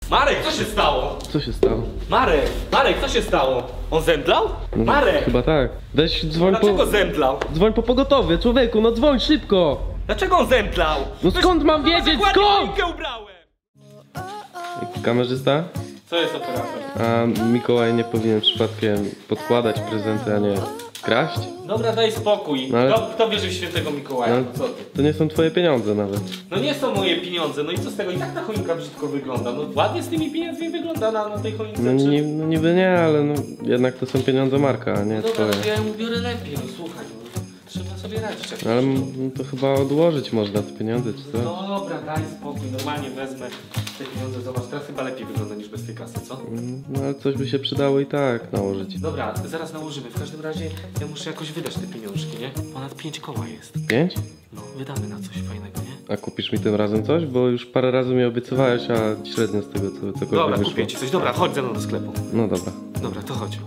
Marek, co się stało? Co się stało? Marek, co się stało? On zemdlał? No, Marek! chyba tak. Weź dzwoń Dlaczego zemdlał? Dzwoń po pogotowie, człowieku, no dzwoń szybko! Dlaczego on zemdlał? No skąd mam wiedzieć, skąd? Choinkę ubrałem! Kamerzysta? Co jest operator? A Mikołaj nie powinien przypadkiem podkładać prezenty, a nie kraść? Dobra, daj spokój. No ale- Kto wierzy w świętego Mikołaja? No, Co ty? to nie są twoje pieniądze nawet. No nie są moje pieniądze, no i co z tego? I tak ta choinka brzydko wygląda. No ładnie z tymi pieniędzmi wygląda na tej choince. No, no niby nie, ale no jednak to są pieniądze Marka, a nie Dobra, twoje. to ja ją ubiorę lepiej, no słuchaj. No, trzeba sobie radzić. Jak Ale to chyba odłożyć można te pieniądze, czy co? Dobra, daj spokój, normalnie wezmę te pieniądze, zobacz, teraz chyba lepiej wygląda niż bez tej kasy, co? No ale coś by się przydało i tak nałożyć. Dobra, zaraz nałożymy, w każdym razie ja muszę jakoś wydać te pieniążki, nie? Ponad 5 koła jest. 5? No, wydamy na coś fajnego, nie? A kupisz mi tym razem coś? Bo już parę razy mi obiecywałeś, a średnio z tego cokolwiek Dobra, wyszło. kupię ci coś, dobra, chodź ze mną do sklepu. No dobra. Dobra, to chodź.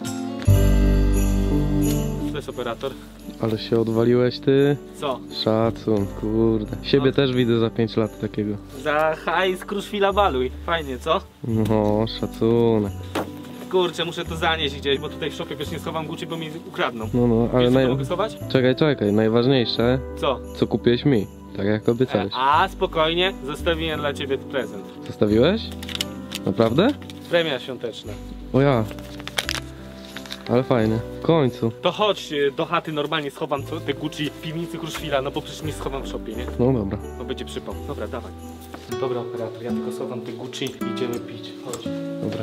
To jest operator. Ale się odwaliłeś ty? Co? Szacun, kurde. Siebie też widzę za 5 lat takiego. Za hajs Kruszwila baluj. Fajnie, co? No, szacunek. Kurczę, muszę to zanieść gdzieś, bo tutaj w szopie wiesz, nie schowam Gucci, bo mi ukradną. No, ale Wiesz, co to mogę schować? Czekaj, najważniejsze, Co? co kupiłeś mi. Tak jak obiecałeś. A, spokojnie, zostawiłem dla ciebie prezent. Zostawiłeś? Naprawdę? Premia świąteczna. O ja. Ale fajnie. W końcu. To chodź do chaty, normalnie schowam te Gucci w piwnicy Kruszwila, no bo przecież nie schowam w szopie, nie? No dobra. No będzie przypał. Dobra, dawaj. Dobra, operator, ja tylko schowam te Gucci i idziemy pić. Chodź. Dobra.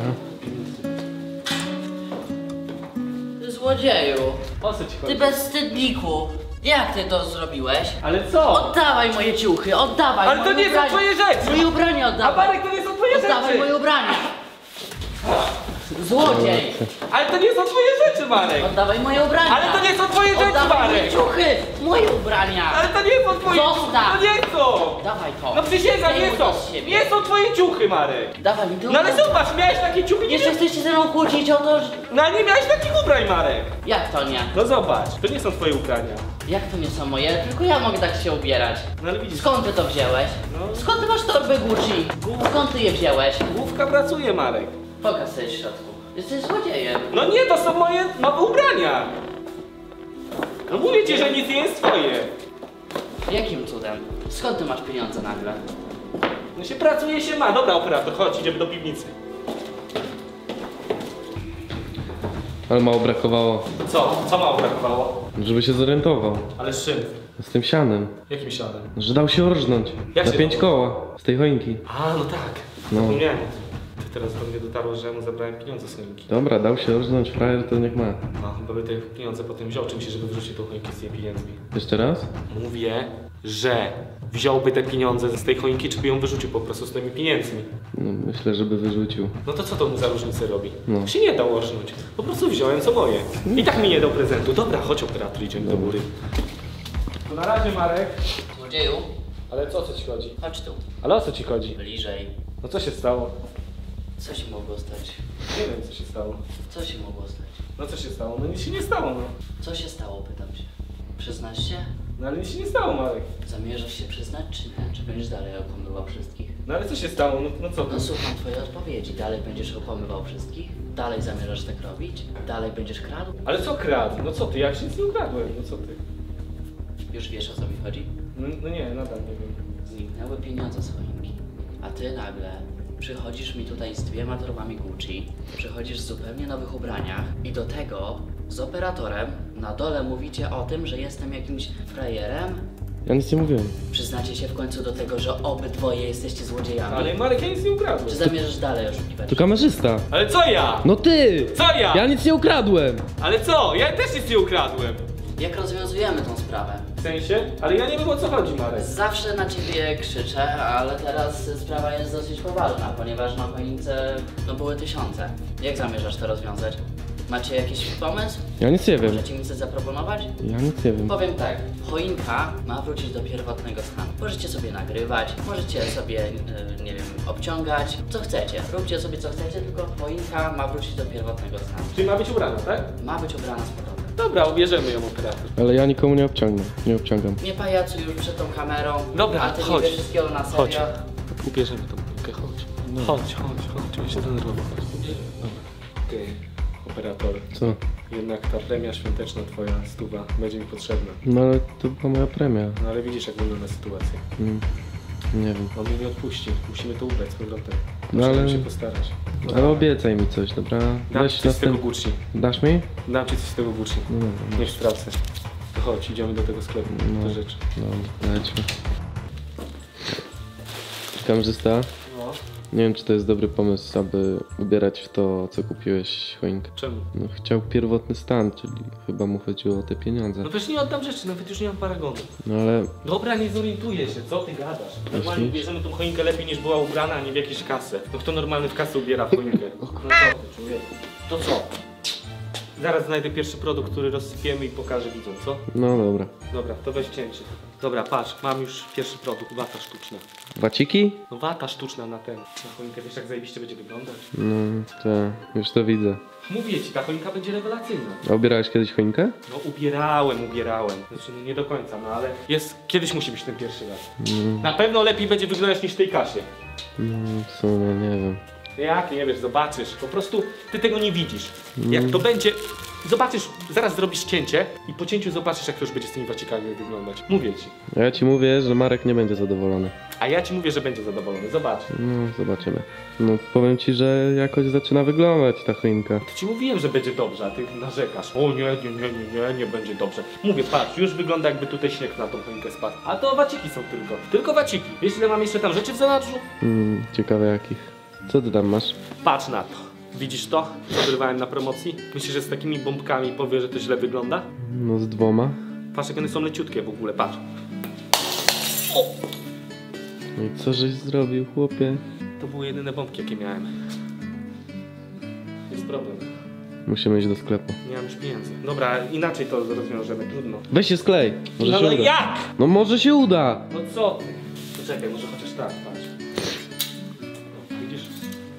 Ty złodzieju, O co ci chodzi? ty bezwstydniku, jak ty to zrobiłeś? Ale co? Oddawaj moje ciuchy, oddawaj Ale to moje nie są ubrania. twoje rzeczy! Moje ubrania A oddawaj! Marek, to nie są twoje Oddawaj rzeczy! moje ubrania! Złodziej! Ale to nie są twoje rzeczy, Marek! Oddawaj moje ubrania! Ale to nie są twoje rzeczy, Oddawaj moje Marek! ciuchy! Moje ubrania! Ale to nie są twoje ciuchy! Zostaw! No nie są! Dawaj to! No przysięgam, nie Zdejmuj są! to z siebie. Nie są twoje ciuchy, Marek! Dawaj mi to No ale ubrania. zobacz, miałeś takie ciuchy, nie Jeszcze wiem- chcesz się ze mną kłócić o to, że... No ale nie miałeś takich ubrań, Marek! Jak to nie? No zobacz, to nie są twoje ubrania. Jak to nie są moje? Tylko ja mogę tak się ubierać. No ale widzisz, Skąd ty to wziąłeś? No. Skąd ty masz torby Gucci? Skąd ty je wziąłeś? główka pracuje, Marek. Pokaż sobie w środku. Jesteś złodziejem. No nie, to są moje nowe ubrania. No mówię ci, że nic nie jest twoje. Jakim cudem? Skąd ty masz pieniądze nagle? No się pracuje, się ma. Dobra, operator, chodź, idziemy do piwnicy. Ale mało brakowało, Co? Co mało brakowało? żeby się zorientował. Ale z czym? Z tym sianem. Jakim siadem? Że dał się orżnąć. Jak Na się 5 dał? koła. Z tej choinki. A, no tak. No. Zapomniałem. Ty teraz do mnie dotarło, że ja mu zabrałem pieniądze z choinki. Dobra, dał się orżnąć, frajer to niech ma. No, chyba by te pieniądze potem wziął czymś, żeby wrzucił tą choinkę z tymi pieniędzmi. Jeszcze raz? Mówię, że wziąłby te pieniądze z tej choinki, czy by ją wyrzucił po prostu z tymi pieniędzmi. No, myślę, żeby wyrzucił. No to co to mu za różnicę robi? No. Się nie dał orznąć. Po prostu wziąłem co moje. I tak mi nie dał prezentu. Dobra, chodź operator, idziemy do góry. To na razie, Marek. Złodzieju, Ale co ci chodzi? chodź tu. Ale o co ci chodzi? Bliżej. No co się stało? Co się mogło stać? Nie wiem, co się stało. Co się mogło stać? No co się stało? No nic się nie stało, no. Co się stało, pytam się. Przyznasz się? No ale nic się nie stało, Marek. Zamierzasz się przyznać, czy nie? Czy będziesz dalej okłamywał wszystkich? No ale co się stało? No co No to? słucham twojej odpowiedzi. Dalej będziesz okłamywał wszystkich? Dalej zamierzasz tak robić? Dalej będziesz kradł? Ale co kradł? No co ty? Ja się nic nie ukradłem. No co ty? Już wiesz, o co mi chodzi? No nie, nadal nie wiem. Zniknęły pieniądze z choinki. A ty nagle przychodzisz mi tutaj z 2 torbami Gucci, przychodzisz w zupełnie nowych ubraniach i do tego z operatorem na dole mówicie o tym, że jestem jakimś frajerem? Ja nic nie mówiłem. Przyznacie się w końcu do tego, że obydwoje jesteście złodziejami? Ale Marek, ja nic nie ukradłem. Czy zamierzasz dalej oszukiwać? To kamerzysta. Ale co ja? No ty! Co ja? Ja nic nie ukradłem! Ale co? Ja też nic nie ukradłem. Jak rozwiązujemy tą sprawę? W sensie? Ale ja nie wiem, o co chodzi, Marek. Zawsze na ciebie krzyczę, ale teraz sprawa jest dosyć poważna, ponieważ na choince były tysiące. Jak zamierzasz to rozwiązać? Macie jakiś pomysł? Ja nic nie wiem. Możecie mi coś zaproponować? Ja nic nie wiem. Powiem tak, choinka ma wrócić do pierwotnego stanu. Możecie sobie nagrywać, możecie sobie, nie wiem, obciągać, co chcecie. Róbcie sobie co chcecie, tylko choinka ma wrócić do pierwotnego stanu. Czyli ma być ubrana, tak? Ma być ubrana z powrotem. Dobra, ubierzemy ją, operator. Ale ja nikomu nie obciągnę. Nie obciągam. Nie pajacu już przed tą kamerą. Dobra, a ty chodź. nie wiesz wszystkiego na serio. Chodź. Ubierzemy tą choinkę, chodź. Chodź, czego się denerwował. Ty, operator. Co? Jednak ta premia świąteczna twoja, 100, będzie mi potrzebna. No ale to była moja premia. No ale widzisz, jak wygląda sytuacja. Nie wiem. On mnie nie odpuści. Musimy to ubrać z powrotem. No Musimy ale... się postarać. Ale obiecaj mi coś, dobra? Dam ci coś z tego Gucci. Dasz mi? Dam ci coś z tego Gucci. No dobra. Niech stracę. To chodź, idziemy do tego sklepu. No. Te rzeczy. No, lećmy. Kamerzysta? No. Nie wiem, czy to jest dobry pomysł, aby ubierać w to, co kupiłeś choinkę. Czemu? No, chciał pierwotny stan, czyli chyba mu chodziło o te pieniądze. No przecież nie oddam rzeczy, nawet już nie mam paragonu. No ale... Dobra, nie zorientuję się, co ty gadasz? Normalnie Myślisz? ubierzemy tą choinkę lepiej niż była ubrana, a nie w jakieś kasę. No kto normalny w kasę ubiera w choinkę? No co ty, człowieku? To co? Zaraz znajdę pierwszy produkt, który rozsypiemy i pokażę widzom, co? No dobra. Dobra, to weź cięcie. Dobra, patrz, mam już pierwszy produkt, wata sztuczna. Waciki? No wata sztuczna na choinkę, wiesz jak zajebiście będzie wyglądać? No, to już to widzę. Mówię ci, ta choinka będzie rewelacyjna. A ubierałeś kiedyś choinkę? No ubierałem. Znaczy no nie do końca, no ale kiedyś musi być ten pierwszy raz. Na pewno lepiej będzie wyglądać niż w tej kasie. No, w sumie nie wiem. Jak nie wiesz, zobaczysz. Po prostu ty tego nie widzisz. Jak to będzie, zobaczysz, zaraz zrobisz cięcie i po cięciu zobaczysz, jak to już będzie z tymi wacikami wyglądać. Mówię ci. A ja ci mówię, że Marek nie będzie zadowolony. A ja ci mówię, że będzie zadowolony. Zobacz. No, zobaczymy. No, powiem ci, że jakoś zaczyna wyglądać ta choinka. To ci mówiłem, że będzie dobrze, a ty narzekasz. O nie będzie dobrze. Mówię, patrz, już wygląda jakby tutaj śnieg na tą choinkę spadł. A to waciki są tylko waciki. Wiesz ile mam jeszcze tam rzeczy w zanadrzu? Ciekawe jakich. Co ty tam masz? Patrz na to. Widzisz to, co wyrwałem na promocji? Myślisz, że z takimi bombkami powie, że to źle wygląda? No z 2. Patrz, jak one są leciutkie w ogóle, patrz. No i co żeś zrobił, chłopie? To były jedyne bombki, jakie miałem. Jest problem. Musimy iść do sklepu. Nie mam już pieniędzy. Dobra, inaczej to rozwiążemy, trudno. Weź się sklej! Może No, się no uda. jak? No może się uda! No co ty? Poczekaj, może chociaż tak, patrz. O, widzisz?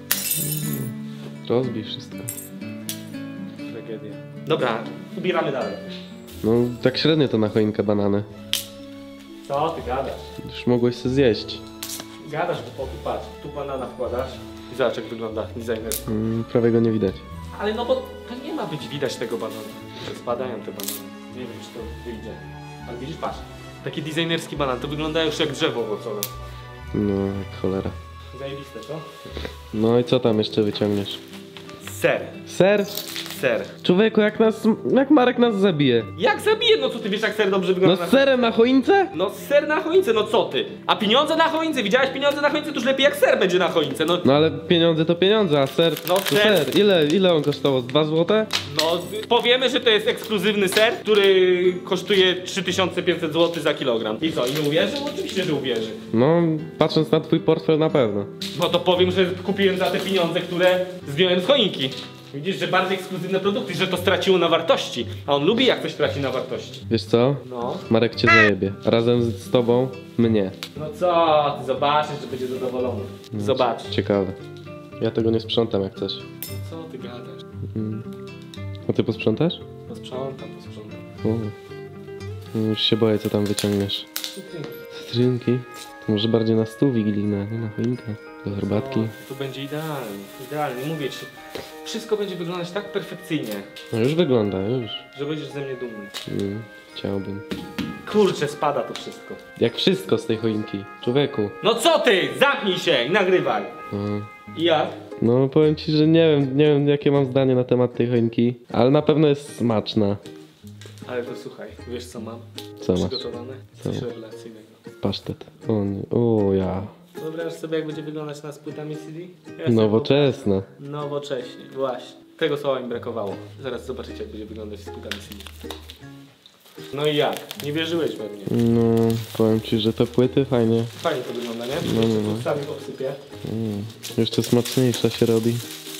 Rozbij wszystko. Tragedia. Dobra, ubieramy dalej. No tak średnio to na choinkę banany. Co ty gadasz? Już mogłeś się zjeść. Gadasz głupoty, patrz. Tu banana wkładasz i zobacz jak wygląda designer. Prawie go nie widać. Ale no bo to nie ma być widać tego banana. Że spadają te banany. Nie wiem czy to wyjdzie. Ale widzisz, patrz. Taki designerski banan, to wygląda już jak drzewo owocowe. No jak cholera. Zajebiste, co? No i co tam jeszcze wyciągniesz? Ser. Ser? Ser. Człowieku, jak Marek nas zabije? Jak zabiję? No co ty wiesz jak ser dobrze No wygląda? z serem na choince? No ser na choince, no co ty? A pieniądze na choince? Widziałeś pieniądze na choince? To już lepiej jak ser będzie na choince. No, No ale pieniądze to pieniądze, a ser No to ser. ser. Ile on kosztował? 2 złote? no powiemy, że to jest ekskluzywny ser, który kosztuje 3500 zł za kilogram. I co? I nie uwierzy? Oczywiście, że uwierzy. No, patrząc na twój portfel na pewno. No to powiem, że kupiłem za te pieniądze, które zdjąłem z choinki. Widzisz, że bardziej ekskluzywne produkty, że to straciło na wartości. A on lubi jak coś traci na wartości. Wiesz co? No. Marek cię zajebie. Razem z tobą mnie. No co? Ty zobaczysz, że będzie zadowolony. Zobacz. Ciekawe. Ja tego nie sprzątam jak chcesz. Co ty gadasz? A ty posprzątasz? Posprzątam. Już się boję, co tam wyciągniesz. Cytrynki? To może bardziej na stół wigilijny, nie na choinkę. Do herbatki. No, to będzie idealnie, mówię ci. Wszystko będzie wyglądać tak perfekcyjnie, No już wygląda, już. że będziesz ze mnie dumny. Chciałbym. Kurczę, spada to wszystko. Jak wszystko z tej choinki. Człowieku. No co ty? Zamknij się i nagrywaj. I jak? No powiem ci, że nie wiem jakie mam zdanie na temat tej choinki, ale na pewno jest smaczna. Ale to słuchaj, wiesz co mam? Co masz? Przygotowane? Co? Coś rewelacyjnego. Pasztet. O nie. O ja. Wyobraź sobie, jak będzie wyglądać nas z płytami CD? Nowoczesna. Nowocześnie, właśnie. Tego słowa mi brakowało. Zaraz zobaczycie, jak będzie wyglądać z płytami CD. No i jak? Nie wierzyłeś we mnie. No, powiem ci, że te płyty fajnie. Fajnie to wygląda, nie? No. Sami obsypię. Jeszcze smaczniejsza się robi.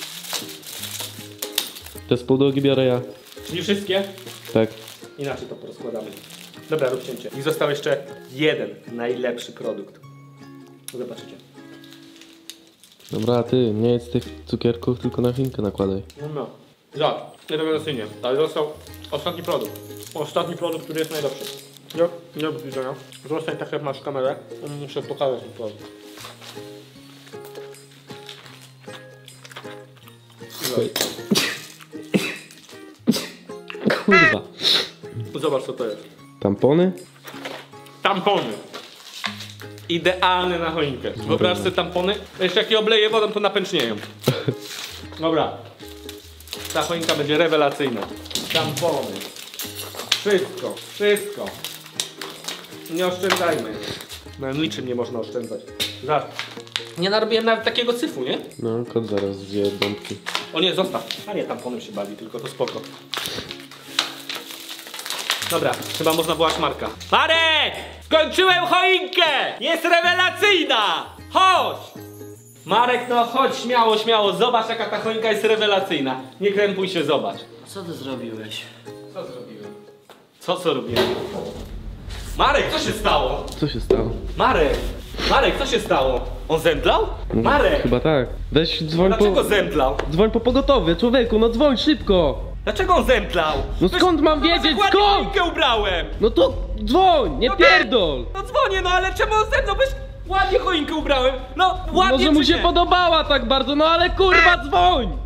Te spółdługi biorę ja. Czyli wszystkie? Tak. Inaczej to porozkładamy. Dobra, rób cięcie. I został jeszcze jeden najlepszy produkt. Zobaczycie. Dobra, a ty nie jedz tych cukierków, tylko na choinkę nakładaj. No. Tak, rewelacyjnie. Ale został ostatni produkt. Ostatni produkt, który jest najlepszy. Nie do widzenia. Zostań tak jak masz kamerę. Muszę pokazać ten produkt. Czekaj. Kurwa. Zobacz co to jest. Tampony? Tampony. Idealne na choinkę. Wyobraź sobie tampony. Jeszcze jak je obleję wodą, to napęcznieją. Dobra. Ta choinka będzie rewelacyjna. Tampony. Wszystko. Wszystko. Nie oszczędzajmy. Na niczym nie można oszczędzać. Zobacz. Nie narobiłem nawet takiego syfu, nie? No, kot zaraz zje bombki. O nie, zostaw. A nie, tamponem się bawi, tylko to spoko. Dobra, chyba można wołać Marka. Marek! Skończyłem choinkę! Jest rewelacyjna! Chodź! Marek, no chodź, śmiało, śmiało. Zobacz, jaka ta choinka jest rewelacyjna. Nie krępuj się, zobacz. Co ty zrobiłeś? Co zrobiłem? Co robiłem? Marek, co się stało? Co się stało? Marek! Marek, co się stało? On zemdlał? Marek! Chyba tak. Weź dzwoń Dlaczego zemdlał? Dzwoń po pogotowie, człowieku, no dzwoń szybko! Dlaczego on zemdlał? No skąd mam wiedzieć, skąd? Choinkę ubrałem! No to dzwoń, nie pierdol! No dzwonię, no ale czemu on zemdlał? Weź ładnie choinkę ubrałem. No ładnie Może mu czy się nie? podobała tak bardzo, no ale kurwa dzwoń!